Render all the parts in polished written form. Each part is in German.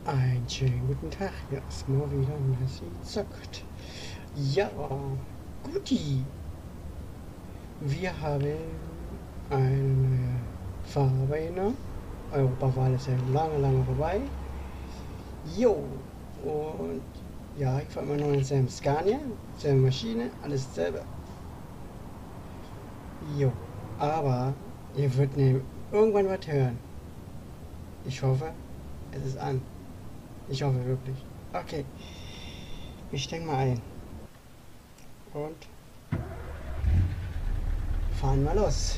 Einen schönen guten Tag, hier ist mal wieder Messi zockt. Ja, guti. Wir haben eine neue Fahrerarena. Europawahl ist ja lange vorbei. Jo, und ja, ich fahre immer noch in selben Scania, selbe Maschine, alles dasselbe. Jo, aber ihr würdet irgendwann was hören. Ich hoffe, es ist an. Ich hoffe wirklich. Okay. Wir steigen mal ein. Und fahren mal los.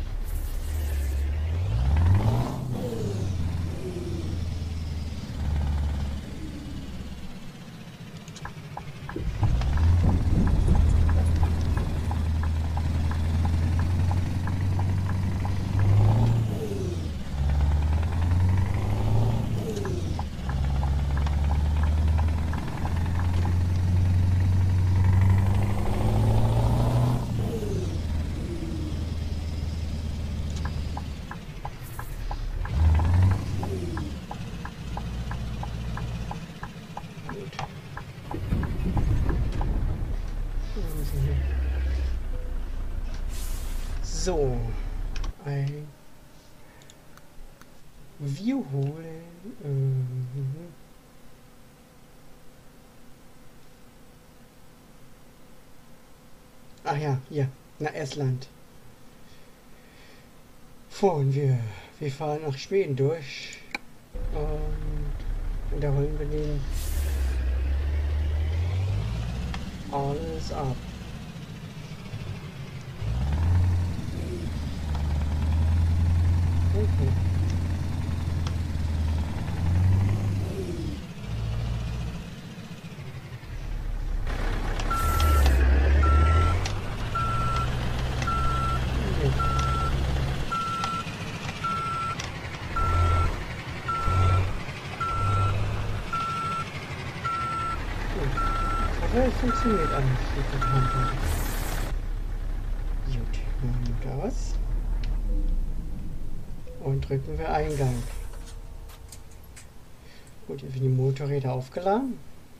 So, ein wir holen ach ja, hier, nach Estland. Und wir fahren nach Schweden durch und da holen wir den alles ab. Okay. Ja, es funktioniert alles mit der Handlung. Gut, machen wir das. Und drücken wir Eingang. Gut, jetzt werden die Motorräder aufgeladen.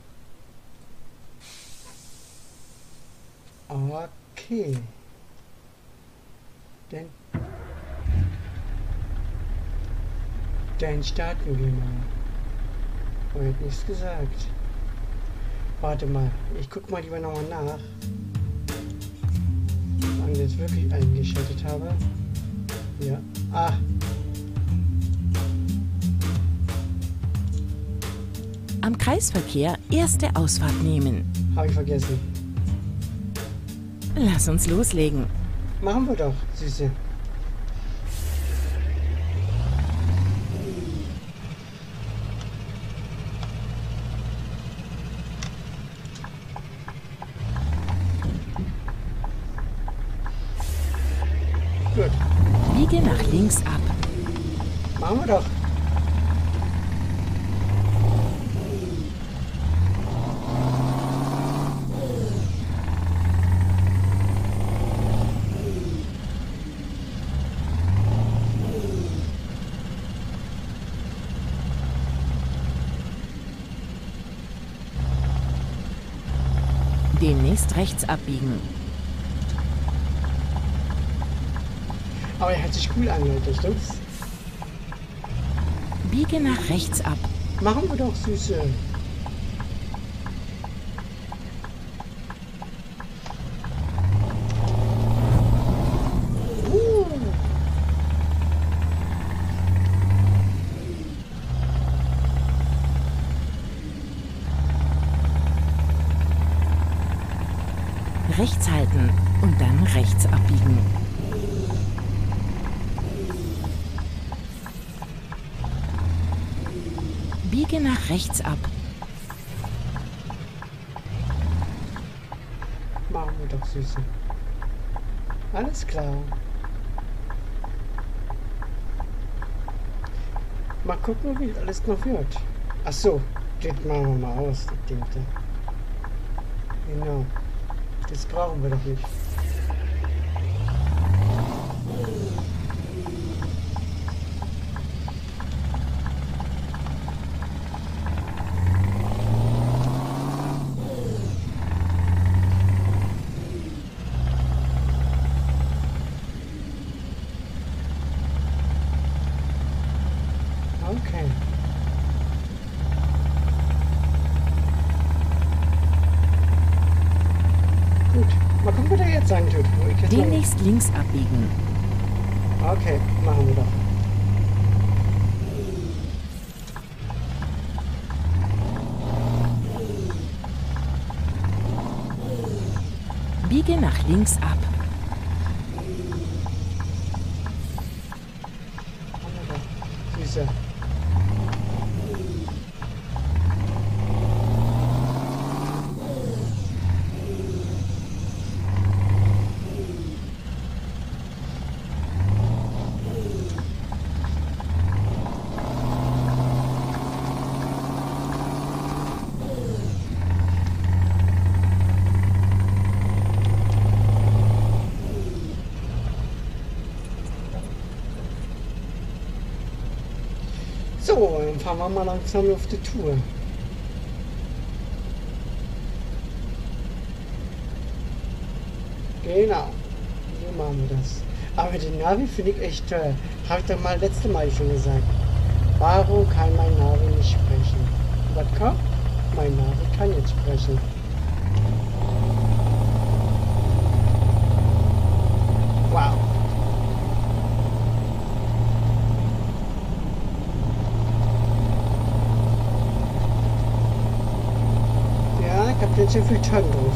Okay. Dann starten wir mal. Heute nichts gesagt. Warte mal, ich guck mal lieber nochmal nach. Wann ich jetzt wirklich eingeschaltet habe. Ja. Ah. Am Kreisverkehr erste Ausfahrt nehmen. Habe ich vergessen. Lass uns loslegen. Machen wir doch, Süße. Gut. Biege nach links ab. Machen wir doch. Demnächst rechts abbiegen. Aber er hat sich cool an, Leute, stimmt's? Biege nach rechts ab. Machen wir doch, Süße. Rechts halten und dann rechts abbiegen. Biege nach rechts ab. Machen wir doch, Süße. Alles klar. Mal gucken, wie alles noch wird. Ach so, das machen wir mal aus, das Ding da. Genau. Das brauchen wir doch nicht. jetzt sagen tut. Wo ich jetzt mal... Demnächst links abbiegen. Okay, machen wir doch. Biege nach links ab. Machen wir doch. Süße. So, dann fahren wir mal langsam auf die Tour. Genau, so machen wir das. Aber den Navi finde ich echt toll. Habe ich doch mal letzte Mal schon gesagt. Warum kann mein Navi nicht sprechen? Was kommt? Mein Navi kann jetzt sprechen. Wow. Ja, ich habe jetzt so viel Tonnen drauf.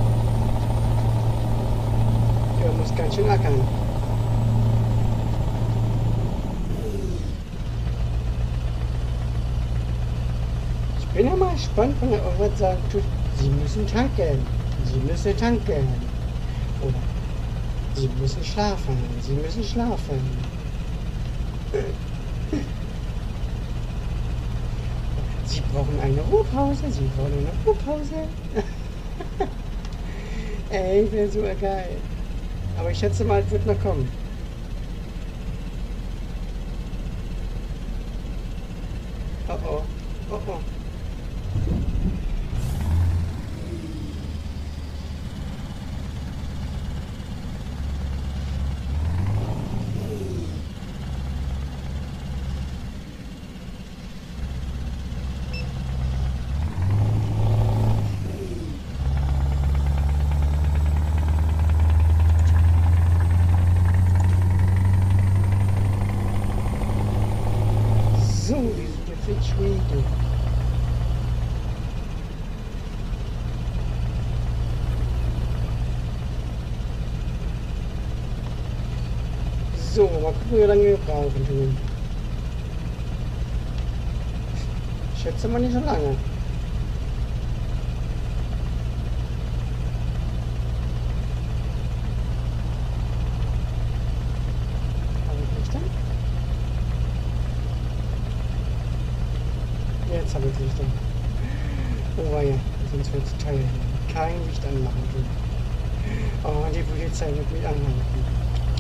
Der muss ganz schön ackern. Ich bin ja mal gespannt, wenn er irgendwas sagen tut, Sie müssen tanken. Sie müssen tanken. Oder Sie müssen schlafen. Sie müssen schlafen. Sie brauchen eine Ruhepause. Sie brauchen eine Ruhepause. Ey, wäre so geil. Aber ich schätze mal, es wird noch kommen. Oh oh. Oh oh. So, wir sind jetzt in Schweden. So, mal gucken, wie lange wir brauchen tun. Ich schätze mal nicht so lange. Habe ich Licht an? Jetzt habe ich Licht an. Oh ja, sonst wird es teuer. Kein Licht anmachen tun. Oh, die Polizei wird mich anhalten.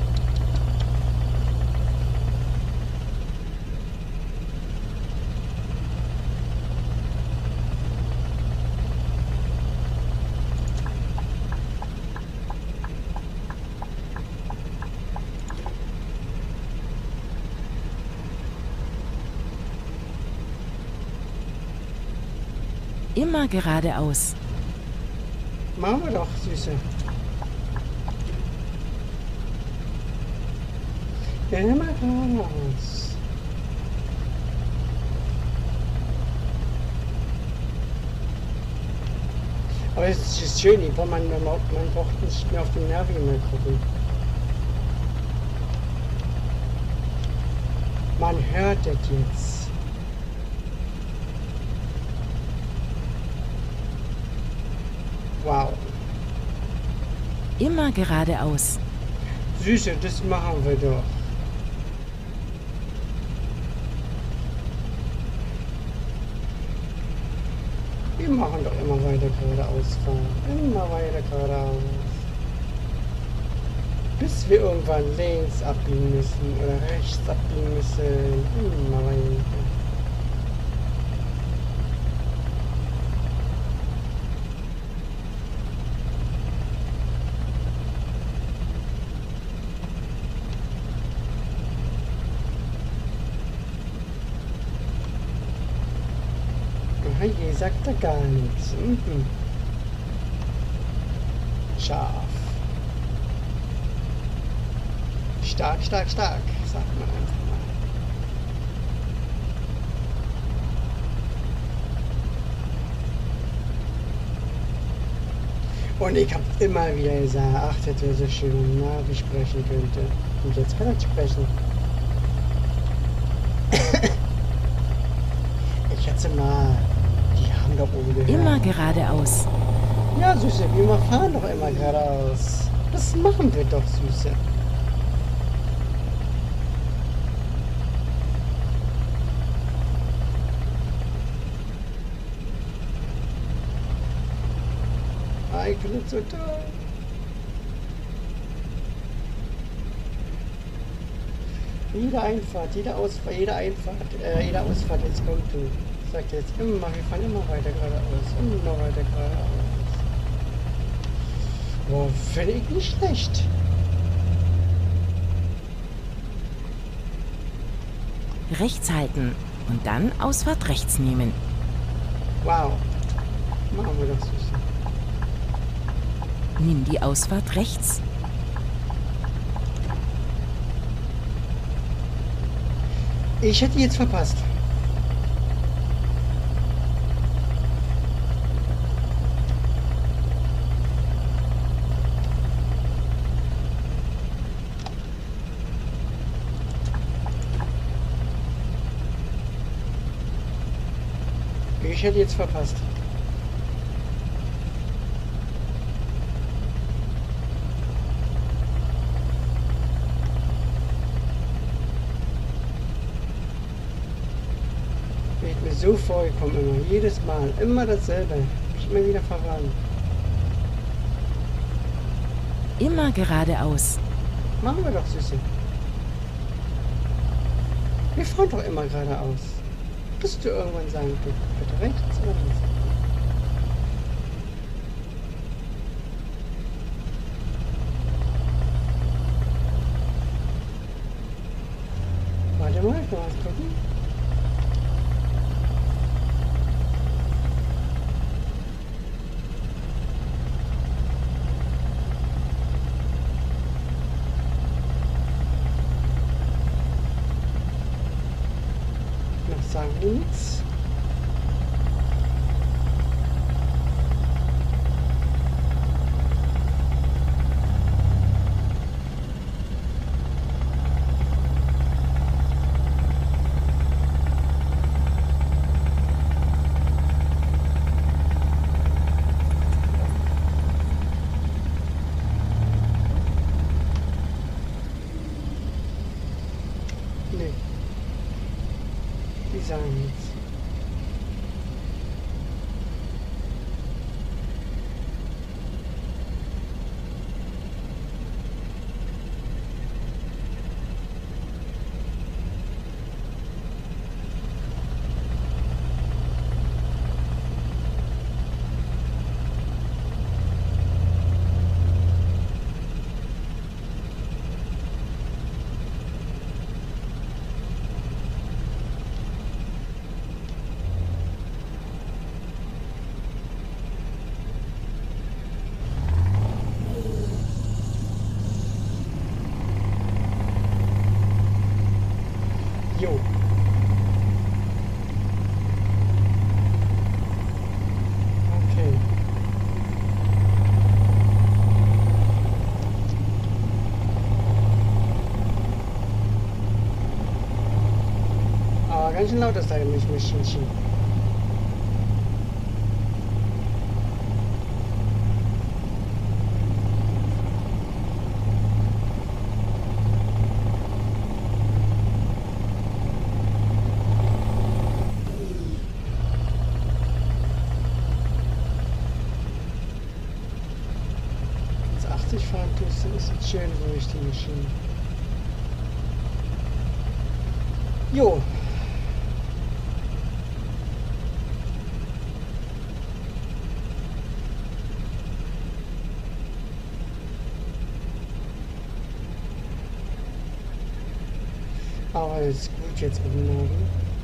Immer geradeaus. Machen wir doch, Süße. Immer geradeaus. Aber es ist schön, man braucht nicht mehr auf den Navi mehr gucken. Man hört das jetzt. Wow. Immer geradeaus. Süße, das machen wir doch. Wir machen doch immer weiter geradeaus fahren. Immer weiter geradeaus. Bis wir irgendwann links abbiegen müssen oder rechts abbiegen müssen. Immer weiter. Hier sagt er gar nichts. Mhm. Scharf. Stark, stark, stark, sagt man einfach mal. Und ich habe immer wieder gesagt, ach, das wäre so schön, wenn Navi sprechen könnte. Und jetzt kann er sprechen. Ich schätze mal, die haben doch oben gehört. Immer geradeaus. Ja, Süße, wir fahren doch immer geradeaus. Das machen wir doch, Süße. Ich finde es so toll. Jede Einfahrt, jede Ausfahrt, jede Ausfahrt, jetzt kommt du. Sagt jetzt immer, wir fahren immer weiter geradeaus, immer weiter geradeaus. Oh, finde ich nicht schlecht. Rechts halten und dann Ausfahrt rechts nehmen. Wow. Machen wir das, Süße. Nimm die Ausfahrt rechts. Ich hätte jetzt verpasst. Ich hätte jetzt verpasst. Geht mir so vorgekommen immer. Jedes Mal. Immer dasselbe. Ich immer wieder verraten. Immer geradeaus. Machen wir doch, Süße. Wir fahren doch immer geradeaus. Bis du irgendwann sagen, bitte rechts oder links. Warte mal, ich will was gucken. Noch sagen wir nichts. Nee. Die sagen nichts. Jo. Okay. Aber ganz schön laut ist da nämlich Maschinchen. Jetzt 80 fahren tust du, ist jetzt schön ruhig, die Maschine. Jo. Aber ist gut jetzt mit dem Navi.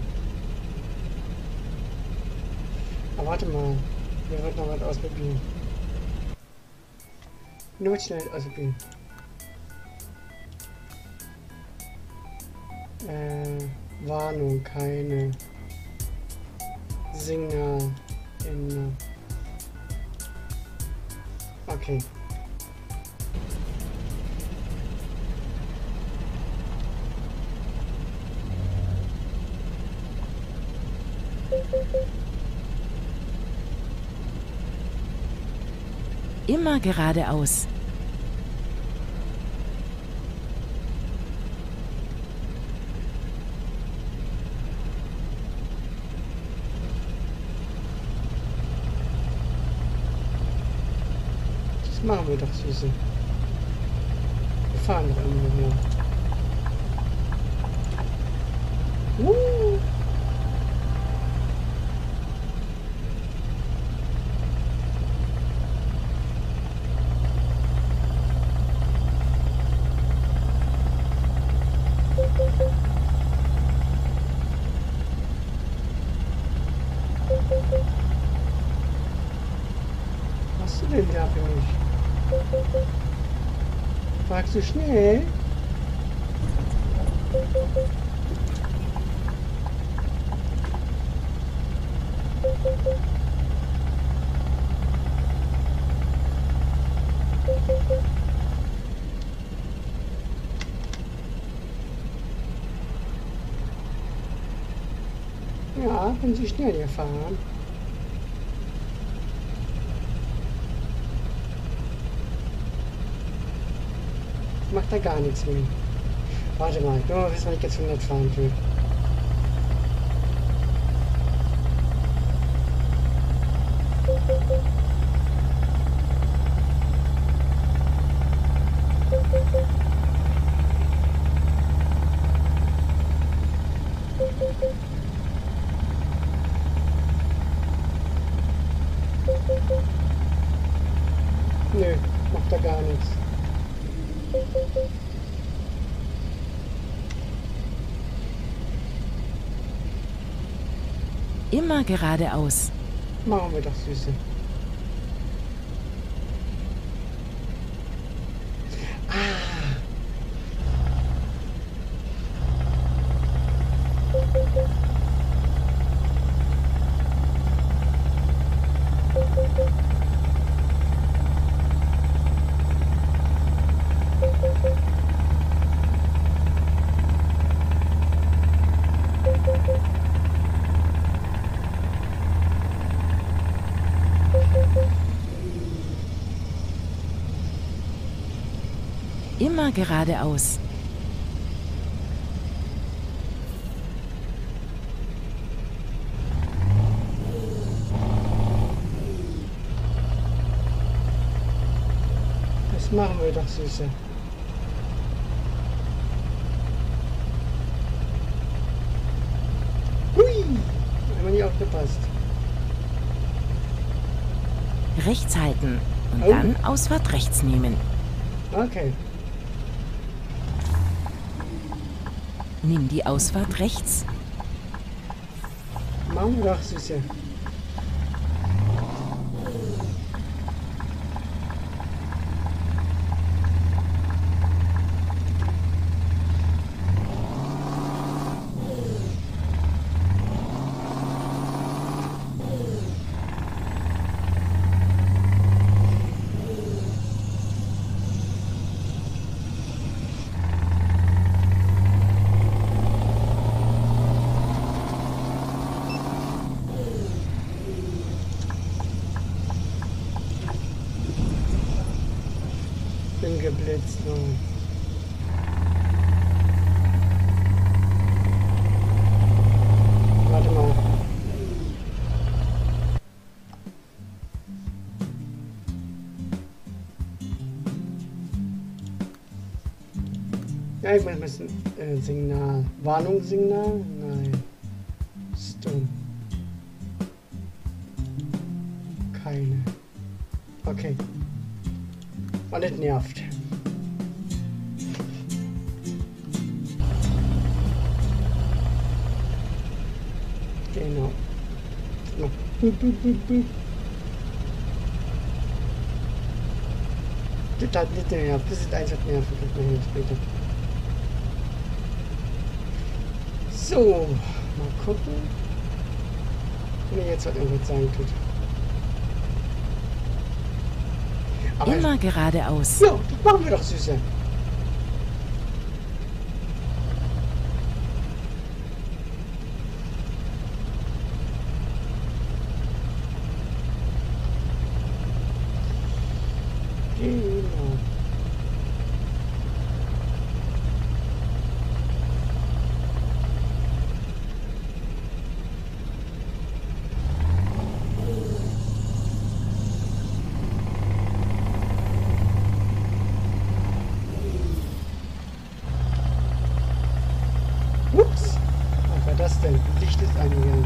Aber warte mal, wir wollten noch was ausprobieren. Nur schnell ausprobieren. Warnung, keine Signal in. Okay. Immer geradeaus. Das machen wir doch, Süße. Wir fahren doch irgendwo her. Was hast du denn da für mich? Fragst du schnell? Ja, bin Sie schnell gefahren. Macht da gar nichts mehr. Warte mal, nur mal wissen, was ich jetzt 100 fahren will. Nö, macht da gar nichts. Immer geradeaus. Machen wir doch, Süße. Immer geradeaus. Das machen wir doch, Süße. Hui! Einmal nicht aufgepasst. Rechts halten und Oh. dann Ausfahrt rechts nehmen. Okay. Nimm die Ausfahrt rechts. Machen wir doch, Süße. Bin geblitzt. Oh. Warte mal. Ja, ich muss ein Signal. Warnungssignal? Nein. Stumm. Keine. Okay. Und das nervt. Genau. So. Bup, bup, bup, bup. Das hat nicht nervt. Das ist einfach nervig. Das mache ich später. So, mal gucken. Wenn ihr jetzt was irgendwas sagen tut. Aber Immer geradeaus. ja, das machen wir doch, Süße. Genau. Ups. Was war das denn? Licht ist angegangen.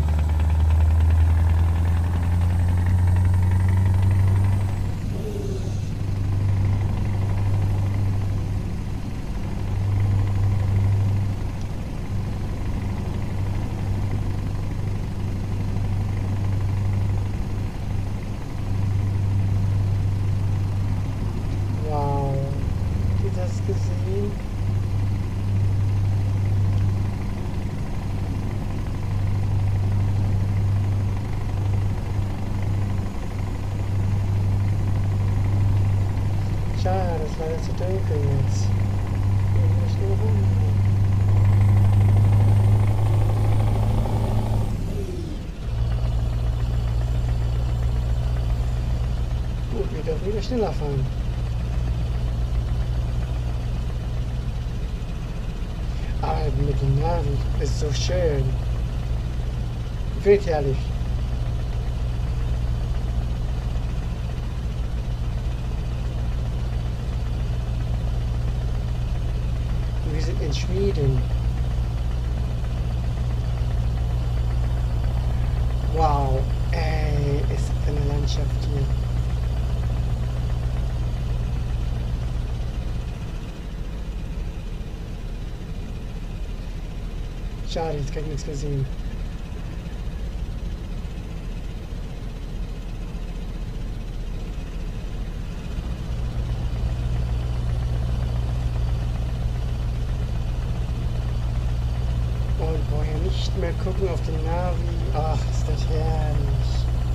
Wow. Habt ihr das gesehen? Schade, das war jetzt zu dunkel jetzt. Ich muss nur rum. Gut, wir dürfen wieder schneller fahren. Aber mit dem Navi ist so schön. Wirklich herrlich. Wir sind in Schweden. Wow, ey, ist eine Landschaft hier. Schade, jetzt kann ich nichts mehr sehen. Und vorher nicht mehr gucken auf den Navi. Ach, ist das herrlich.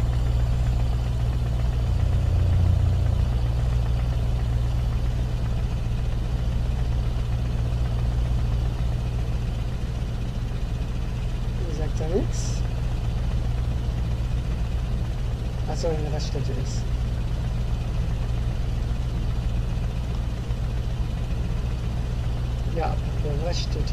Sagt er nichts? Achso, eine Raststätte ist. Ja, eine Raststätte.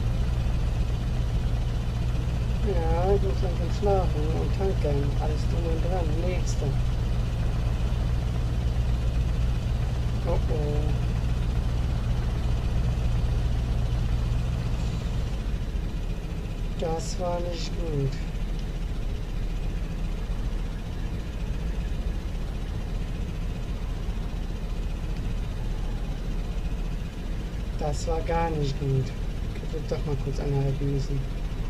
Ja, ich muss langsam schlafen und tanken. Alles drum und dran. Nächste. Oh oh. Das war nicht gut. Das war gar nicht gut. Ich hätte doch mal kurz anhalten müssen.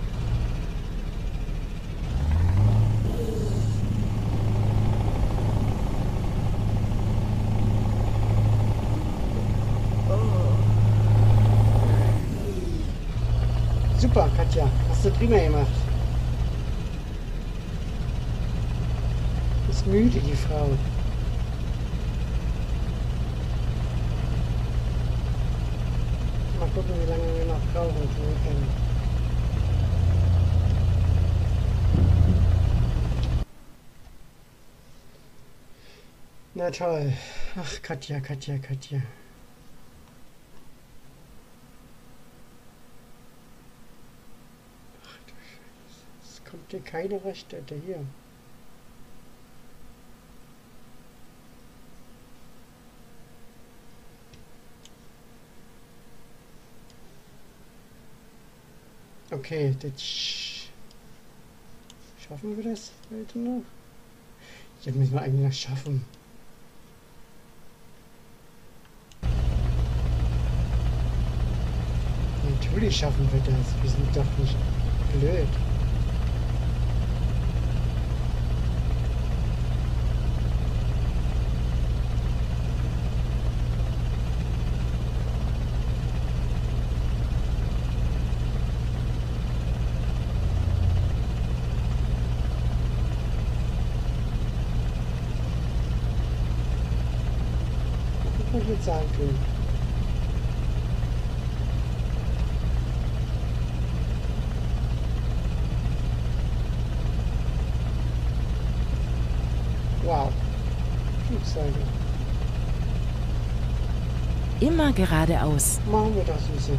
Super, Katja. Hast du prima gemacht. Ist müde, die Frau. Mal gucken, wie lange wir noch brauchen. Na toll. Ach, Katja, Katja, Katja. Ach du Scheiße. Es kommt hier keine Raststätte hier. Okay, das schaffen wir das heute noch? Ja, müssen wir eigentlich noch schaffen. Natürlich schaffen wir das. Wir sind doch nicht blöd. mit sagen tun. Wow. Flugzeuge. Immer geradeaus. Machen wir doch, Süße.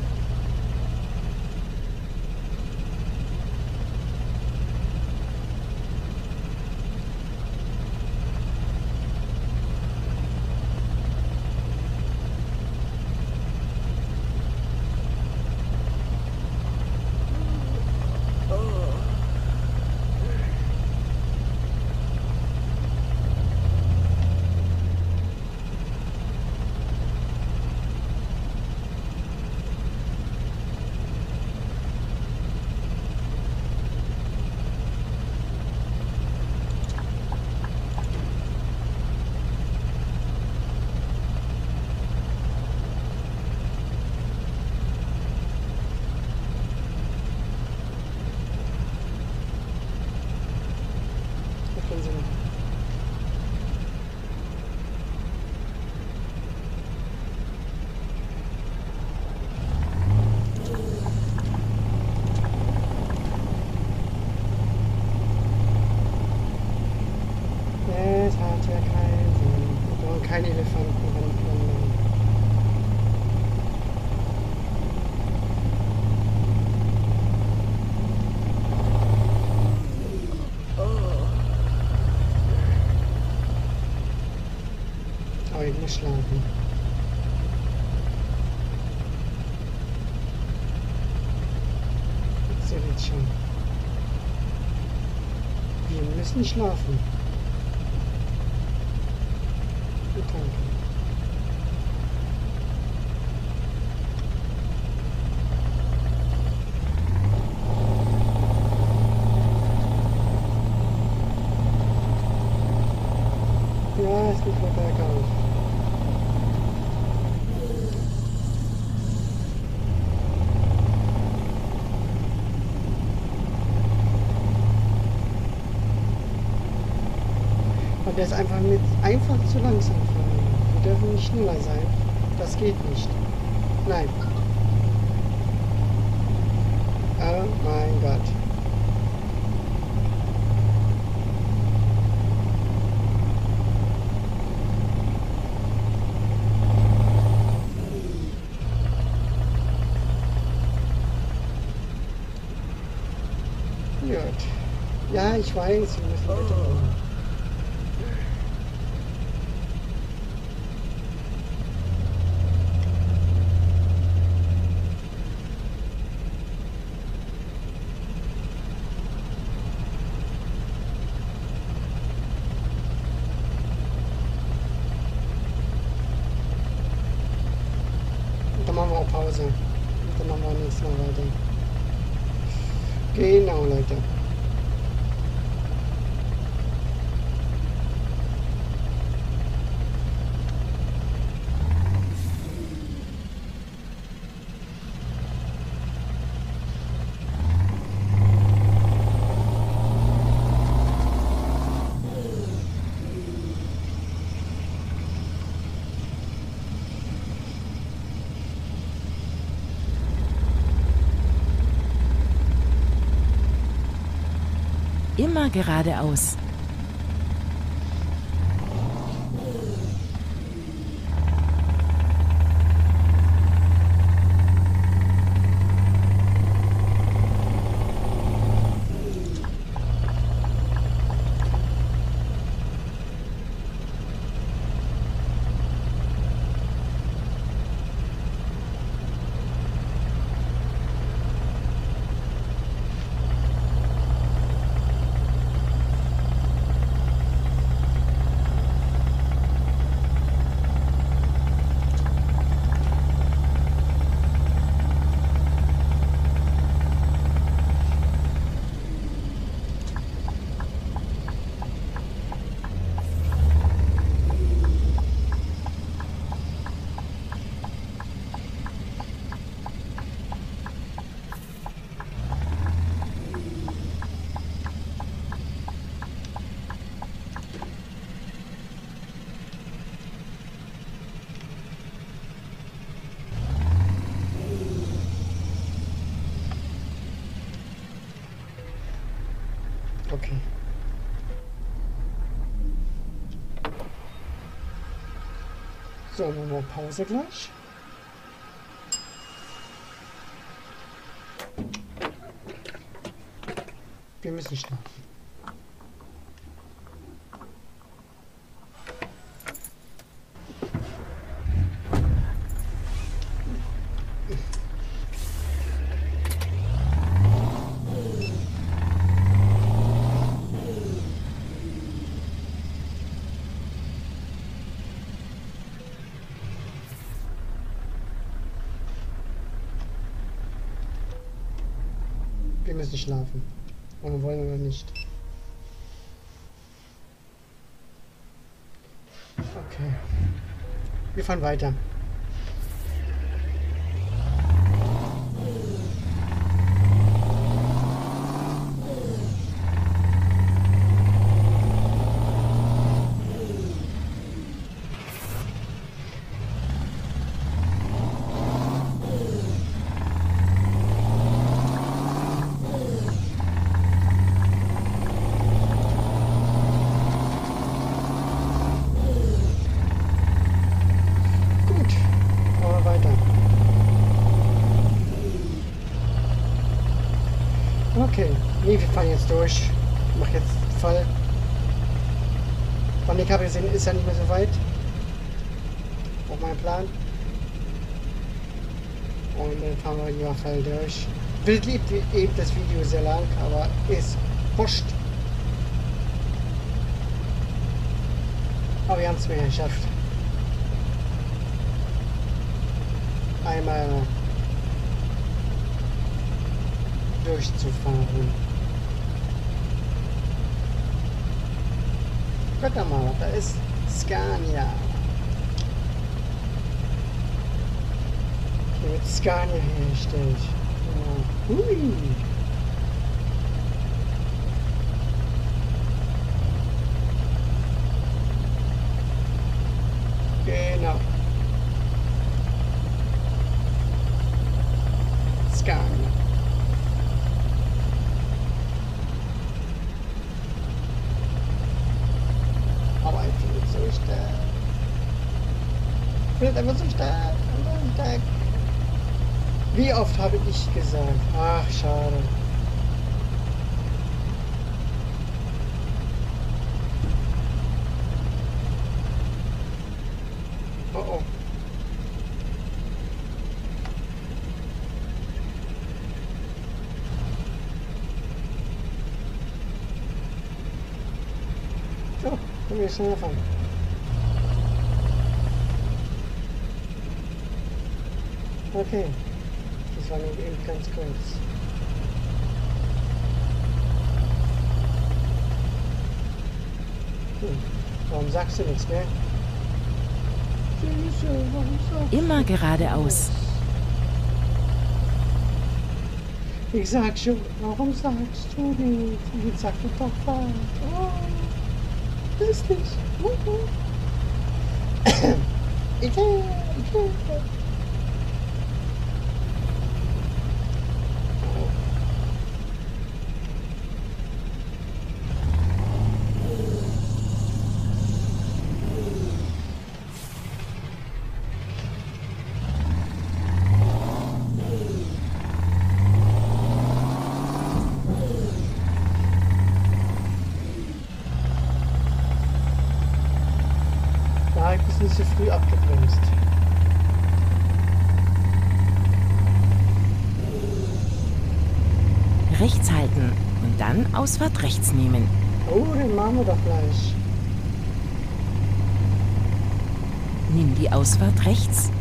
Können Sie noch. Es hat ja keinen Sinn. Wir brauchen keine Elefanten ranplanen. Aber ich muss schlafen. So jetzt schon. Wir müssen schlafen. Danke. Ja, es geht wieder bergauf. Und der ist einfach zu langsam fahren. Wir dürfen nicht schneller sein. Das geht nicht. Nein. Oh mein Gott. Gut. Ja, ich weiß, wir müssen bitte machen. Dann machen wir auch Pause. Und dann machen wir nächstes Mal weiter. Genau, Leute. Immer geradeaus. So, machen wir Pause gleich. Wir müssen schlafen. Wir müssen schlafen. Und wollen oder nicht. Okay. Wir fahren weiter. Okay, nee, wir fahren jetzt durch. Ich mach jetzt Fall. Von ich habe gesehen, ist ja nicht mehr so weit. Auch mein Plan. Und dann fahren wir lieber Fall durch. Wild liebt eben das Video sehr lang, aber ist wurscht. Aber wir haben es mir geschafft. Einmal durchzufahren. Guck mal, da ist Scania. Hier wird Scania hergestellt. Ja. Hui. Genau. Scania. Aber ich finde es so stark. Ich finde es einfach so stark. Einfach so stark. Wie oft habe ich gesagt? Ach, schade. Oh oh. So, können wir schnell fahren. Okay. Das war nur eben ganz kurz. Warum sagst du nichts mehr? Süße, warum sagst du Immer geradeaus. Ich sag schon, warum sagst du nichts? Ich sag doch was. Oh, lustig. Ich bin nicht so früh abgebremst. Rechts halten und dann Ausfahrt rechts nehmen. Oh, den machen wir doch gleich. Nimm die Ausfahrt rechts.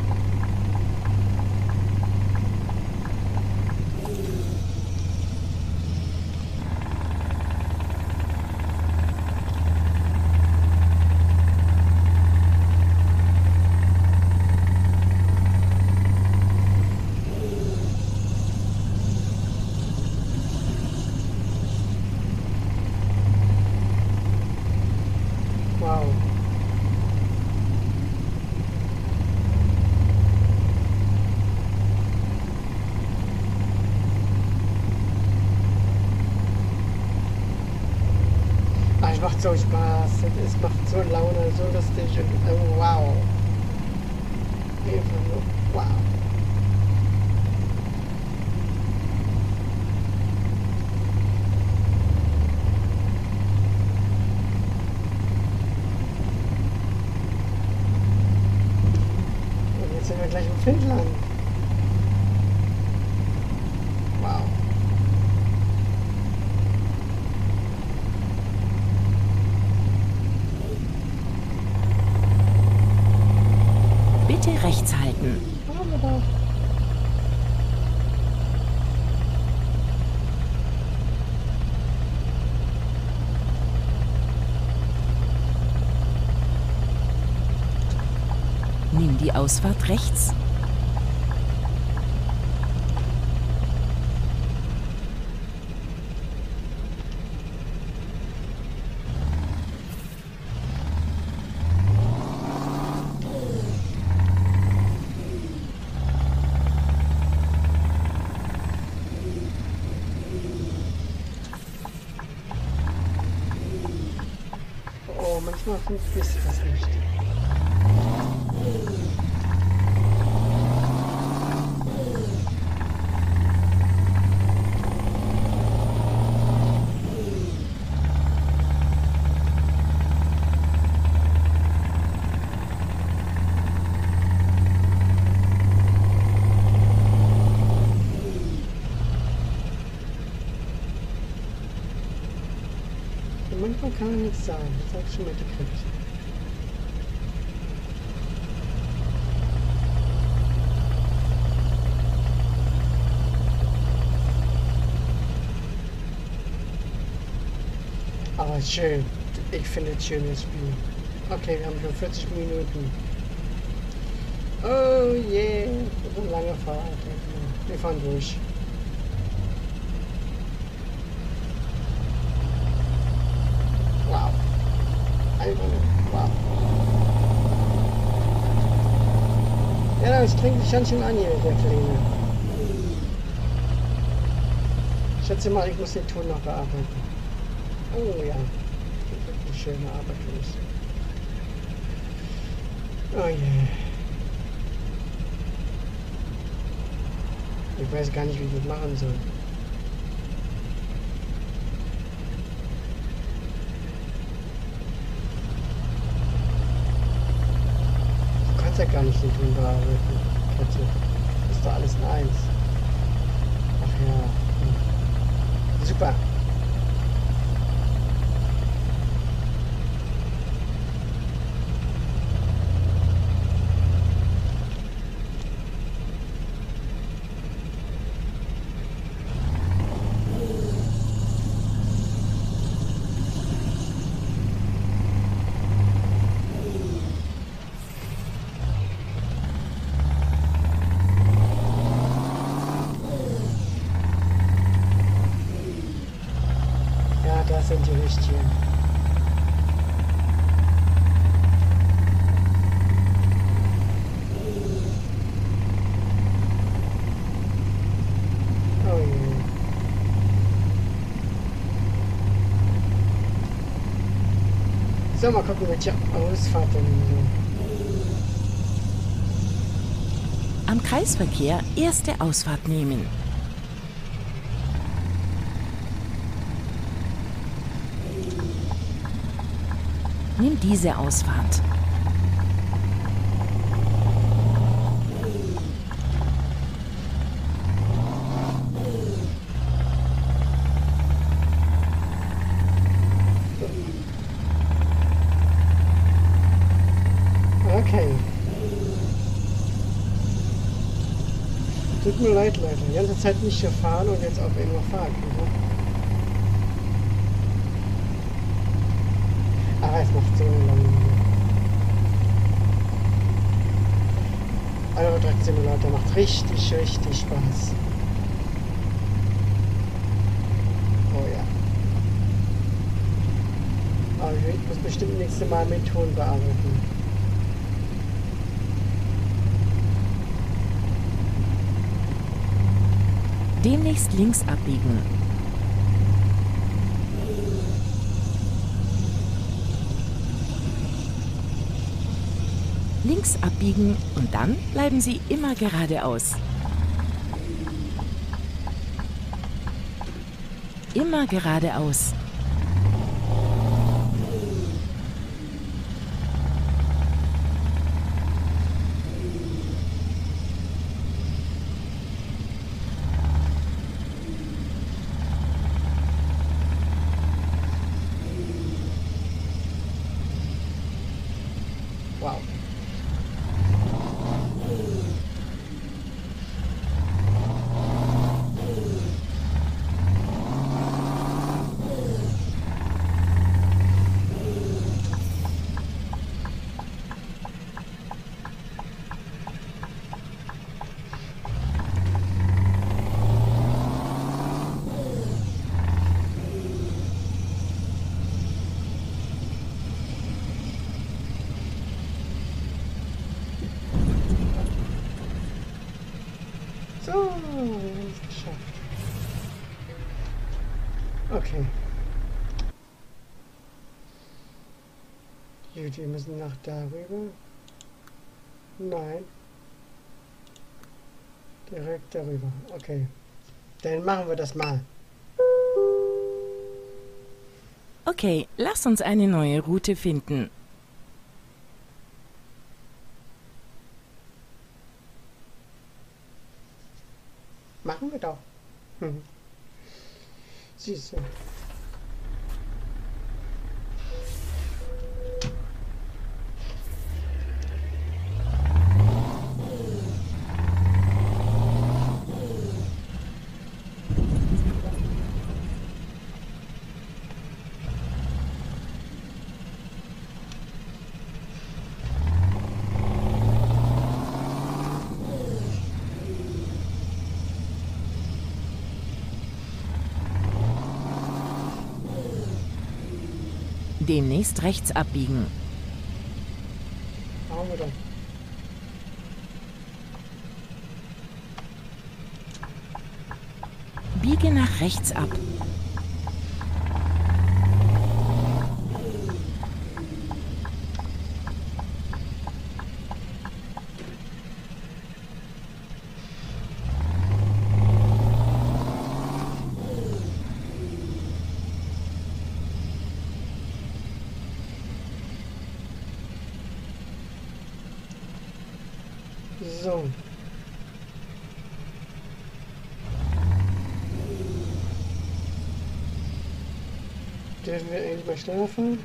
Wow. Ah, es macht so Spaß. Es macht so Laune, so lustig und wow. einfach nur wow. Und jetzt sind wir gleich in Finnland. Wow. Bitte rechts halten. Haben wir doch. Nimm die Ausfahrt rechts. Oh, manchmal ist das nicht. Und manchmal kann man nichts sagen, das habe ich schon mitgekriegt. Aber schön. Ich finde es schön, das Spiel. Okay, wir haben schon 40 Minuten. Oh yeah. Das ist eine lange Fahrt. Wir fahren durch. Wow. Einfach nur wow. Ja, das klingt sich ganz schön an hier, der Kleine. Ich schätze mal, ich muss den Ton noch bearbeiten. Oh ja, das wird eine schöne Arbeit für mich. Oh yeah. Ich weiß gar nicht, wie ich das machen soll. Du kannst ja gar nicht den Ton bearbeiten, Kette. Das ist doch alles in eins. Ach ja. Super. Das sind die richtigen. Oh je. So, mal gucken, welche Ausfahrt denn so. Am Kreisverkehr erste Ausfahrt nehmen. Nimm diese Ausfahrt. Okay. Tut mir leid, Leute. Die ganze Zeit nicht gefahren und jetzt auf einmal fahren. Aber es macht so lange. Euro Truck Simulator macht richtig, richtig Spaß. Oh ja. Aber ich muss bestimmt nächste Mal mit Ton bearbeiten. Demnächst links abbiegen. Links abbiegen und dann bleiben Sie immer geradeaus. Immer geradeaus. Wow. So, wir haben es geschafft. Okay. Gut, wir müssen nach darüber. Nein. Direkt darüber. Okay. Dann machen wir das mal. Okay, lass uns eine neue Route finden. Machen wir doch. Siehst du. Demnächst rechts abbiegen. Machen wir doch. Biege nach rechts ab. So. Dürfen wir endlich mal schneller fahren?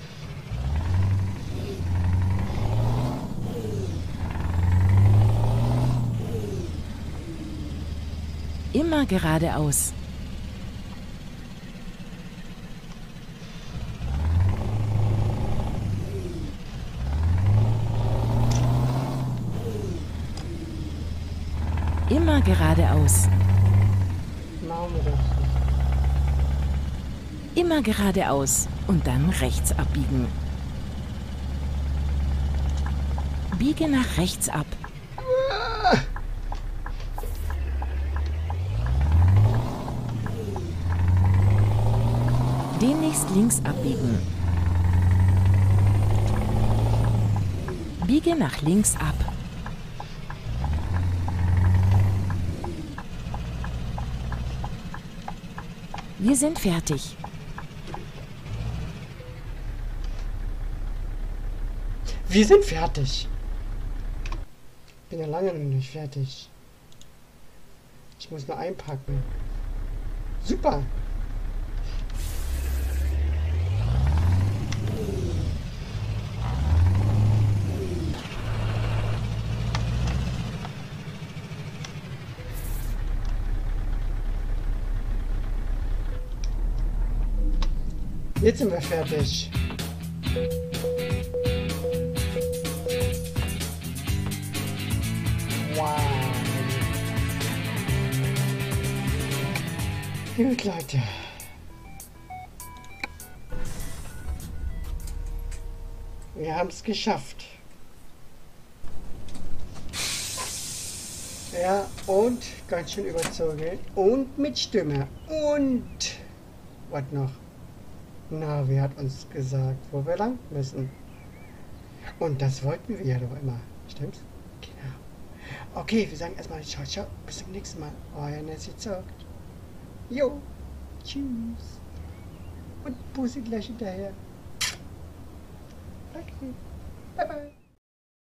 Immer geradeaus. Immer geradeaus. Machen wir das. Immer geradeaus und dann rechts abbiegen. Biege nach rechts ab. Demnächst links abbiegen. Biege nach links ab. Wir sind fertig. Wir sind fertig. Ich bin ja lange noch nicht fertig. Ich muss nur einpacken. Super. Jetzt sind wir fertig. Wow. Gut, Leute. Wir haben es geschafft. Ja, und ganz schön überzogen. Und mit Stimme. Und was noch? Na, wer hat uns gesagt, wo wir lang müssen? Und das wollten wir ja doch immer. Stimmt's? Genau. Okay, wir sagen erstmal ciao, ciao. Bis zum nächsten Mal. Euer Nessie zockt. Jo. Tschüss. Und Pussy gleich hinterher. Okay. Bye, bye.